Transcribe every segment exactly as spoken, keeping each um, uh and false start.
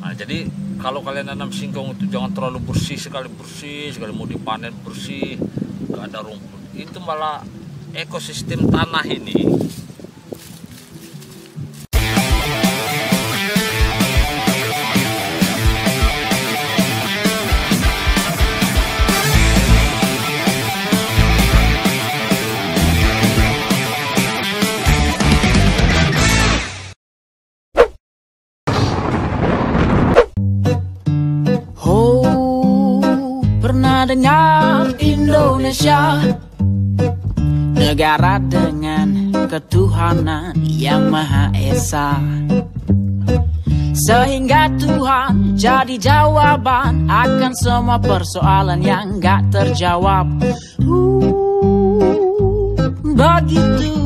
Nah, jadi kalau kalian nanam singkong itu jangan terlalu bersih sekali, bersih sekali, mau dipanen bersih, nggak ada rumput. Itu malah ekosistem tanah ini dengar Indonesia, negara dengan ketuhanan yang Maha Esa, sehingga Tuhan jadi jawaban akan semua persoalan yang gak terjawab. uh, Begitu.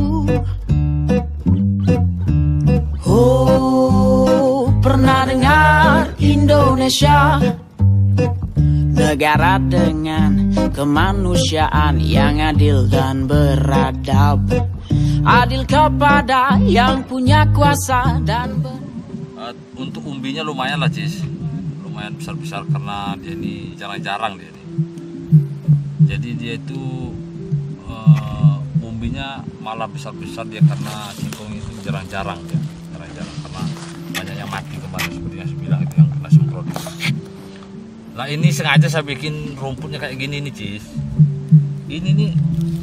Oh, pernah dengar Indonesia, negara dengan kemanusiaan yang adil dan beradab, adil kepada yang punya kuasa dan uh, untuk umbinya lumayan lah, Cis, lumayan besar-besar karena dia ini jarang-jarang dia ini. Jadi dia itu uh, umbinya malah besar-besar dia karena singkong itu jarang-jarang ya, jarang-jarang karena banyak yang mati kemarin seperti yang saya bilang itu yang kena semprot. Nah, ini sengaja saya bikin rumputnya kayak gini nih, Cis. Ini nih,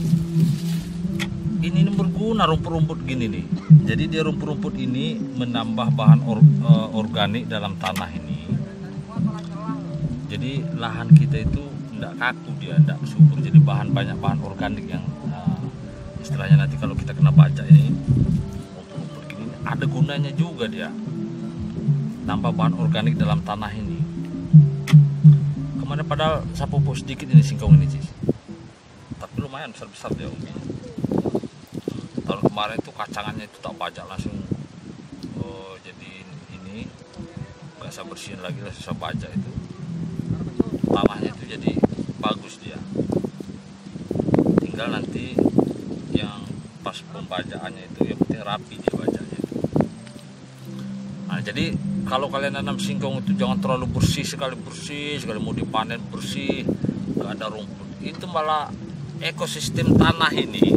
ini nih berguna rumput-rumput gini nih. Jadi dia rumput-rumput ini menambah bahan or, uh, organik dalam tanah ini. Jadi lahan kita itu tidak kaku, dia tidak subur. Jadi bahan banyak bahan organik yang uh, istilahnya nanti kalau kita kena pajak ini, rumput-rumput gini ada gunanya juga dia. Nambah bahan organik dalam tanah ini. Kemana padahal saya pupuk sedikit ini singkong ini, Cis, tapi lumayan besar-besar dia umbi. Tahun kemarin itu kacangannya itu tak pajak langsung, oh, jadi ini nggak saya bersihin lagi, langsung saya pajak itu tanahnya itu jadi bagus dia. Tinggal nanti yang pas pembajaannya itu yang penting rapi dia bajaknya itu. Nah, jadi kalau kalian nanam singkong itu jangan terlalu bersih sekali, bersih sekali, mau dipanen bersih, nggak ada rumput. Itu malah ekosistem tanah ini.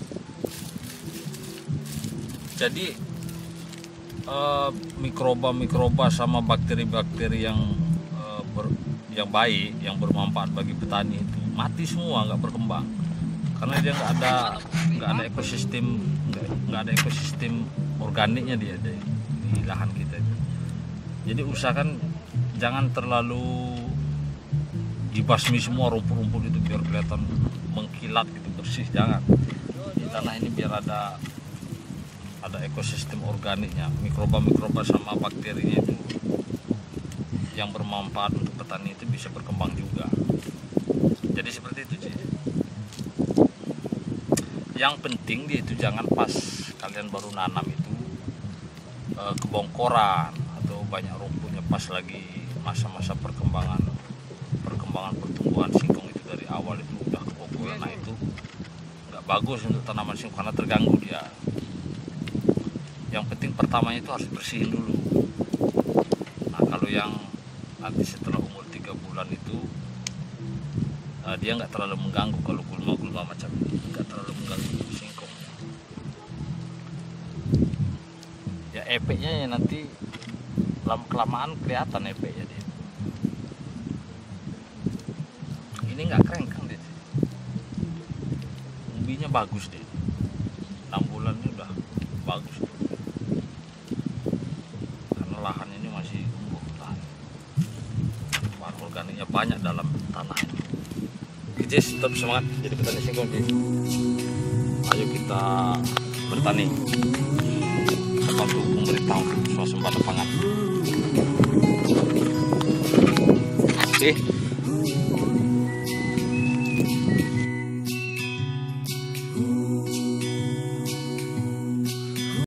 Jadi eh, mikroba-mikroba sama bakteri-bakteri yang eh, ber, yang baik, yang bermanfaat bagi petani itu mati semua, nggak berkembang. Karena dia nggak ada nggak ada ekosistem nggak ada ekosistem organiknya dia di, di lahan kita itu. Jadi usahakan jangan terlalu dibasmi semua rumput-rumput itu biar kelihatan mengkilat gitu, bersih, jangan. Di tanah ini biar ada ada ekosistem organiknya, mikroba-mikroba sama bakterinya itu yang bermanfaat untuk petani itu bisa berkembang juga. Jadi seperti itu, Ci. Yang penting dia itu jangan pas kalian baru nanam itu eh, kebongkoran atau banyak rumputnya pas lagi masa-masa perkembangan perkembangan pertumbuhan singkong itu dari awal itu udah kebongkoran. Nah, itu nggak bagus untuk tanaman singkong karena terganggu dia. Yang penting pertamanya itu harus bersihin dulu. Nah, kalau yang nanti setelah umur tiga bulan itu uh, dia nggak terlalu mengganggu, kalau gulma-gulma macam ini nggak terlalu mengganggu singkongnya. Ya efeknya ya nanti lama kelamaan kelihatan efeknya dia. Ini nggak krengkang deh, umbinya bagus deh, enam bulan ini udah bagus tuh. Karena lahan ini masih umur lahan, bahan organiknya banyak dalam tanah ini. Oke, tetap semangat jadi petani singkong, Cis. Ayo kita bertani membantu pemerintah untuk swasembada pangan. Oke.